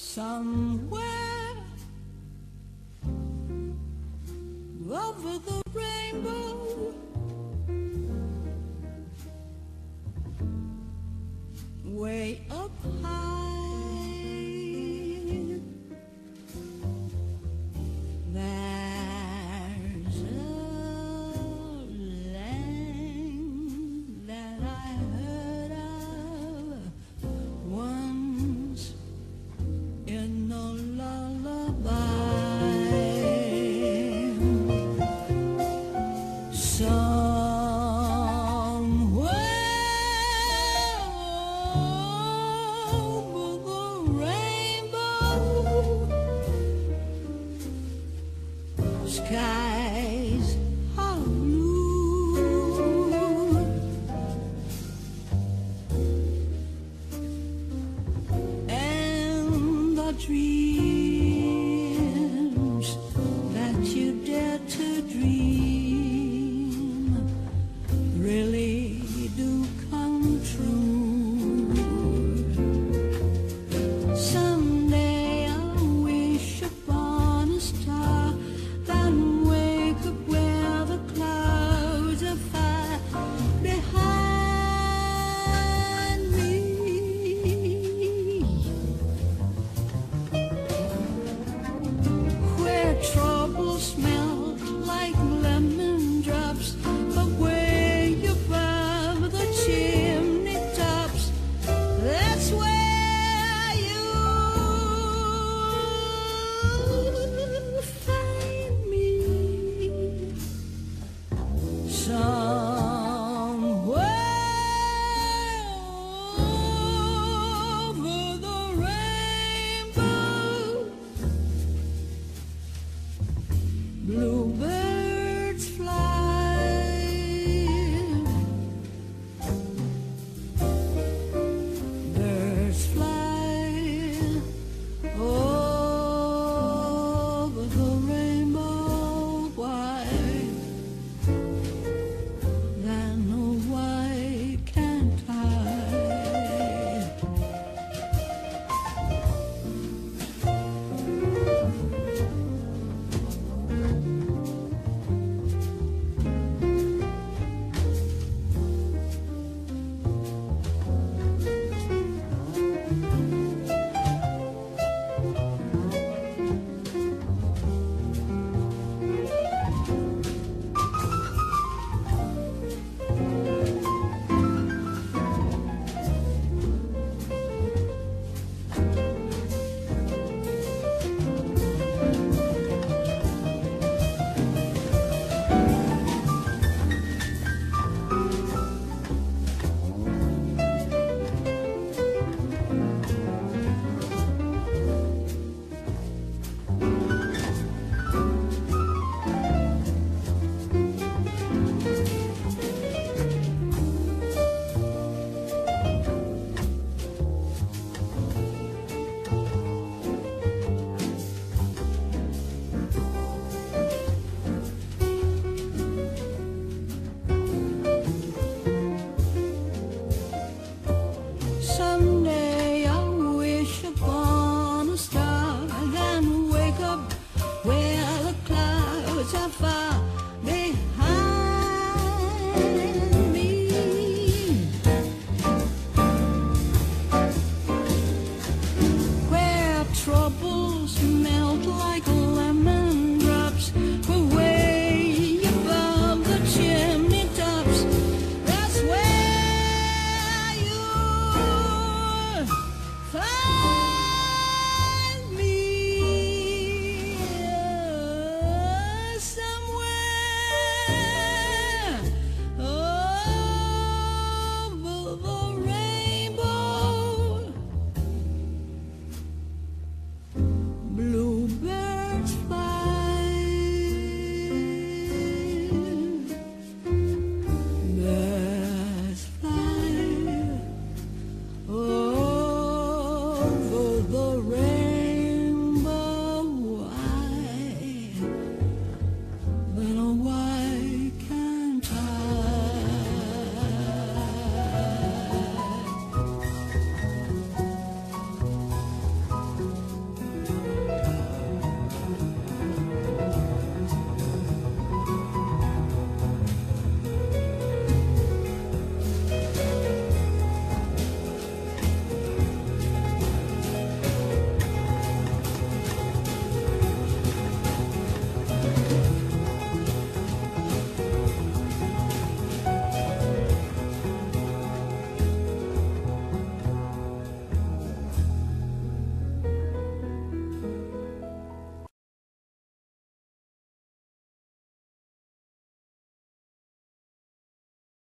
Somewhere over the rainbow, way up high, there's a land that I heard of once in a lullaby. Somewhere over the rainbow, skies are blue, and the dreams that you dare to dream really do come true. Someday I'll wish upon a star and wake up where the clouds are far behind me, where troubles melt like lemon drops away above the chimney tops. That's where you'll find me.